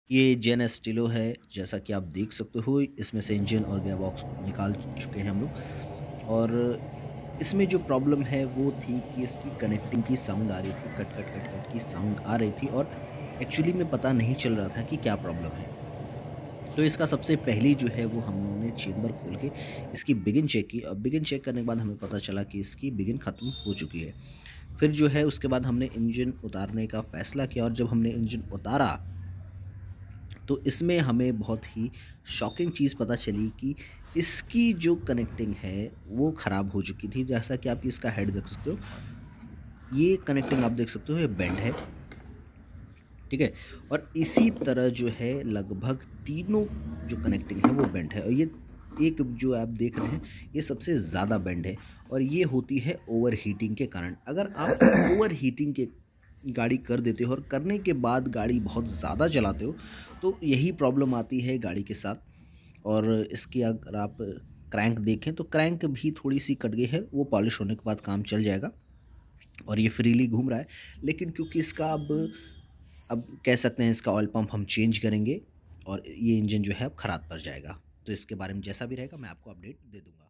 ये जेन स्टीलो है, जैसा कि आप देख सकते हो इसमें से इंजन और गियरबॉक्स निकाल चुके हैं हम लोग। और इसमें जो प्रॉब्लम है वो थी कि इसकी कनेक्टिंग की साउंड आ रही थी, कट, कट, कट, कट की साउंड आ रही थी और एक्चुअली में पता नहीं चल रहा था कि क्या प्रॉब्लम है। तो इसका सबसे पहली जो है वो हमने चेंबर खोल के इसकी बिगिन चेक की और बिगिन चेक करने के बाद हमें पता चला कि इसकी बिगिन ख़त्म हो चुकी है। फिर जो है उसके बाद हमने इंजन उतारने का फ़ैसला किया और जब हमने इंजन उतारा तो इसमें हमें बहुत ही शॉकिंग चीज़ पता चली कि इसकी जो कनेक्टिंग है वो ख़राब हो चुकी थी। जैसा कि आप इसका हेड देख सकते हो, ये कनेक्टिंग आप देख सकते हो ये बेंड है, ठीक है? और इसी तरह जो है लगभग तीनों जो कनेक्टिंग है वो बेंड है और ये एक जो आप देख रहे हैं ये सबसे ज़्यादा बेंड है और ये होती है ओवरहीटिंग के कारण। अगर आप ओवरहीटिंग के गाड़ी कर देते हो और करने के बाद गाड़ी बहुत ज़्यादा चलाते हो तो यही प्रॉब्लम आती है गाड़ी के साथ। और इसकी अगर आप क्रैंक देखें तो क्रैंक भी थोड़ी सी कट गई है, वो पॉलिश होने के बाद काम चल जाएगा और ये फ्रीली घूम रहा है। लेकिन क्योंकि इसका अब कह सकते हैं इसका ऑयल पंप हम चेंज करेंगे और ये इंजन जो है अब ख़राब पड़ जाएगा। तो इसके बारे में जैसा भी रहेगा मैं आपको अपडेट दे दूँगा।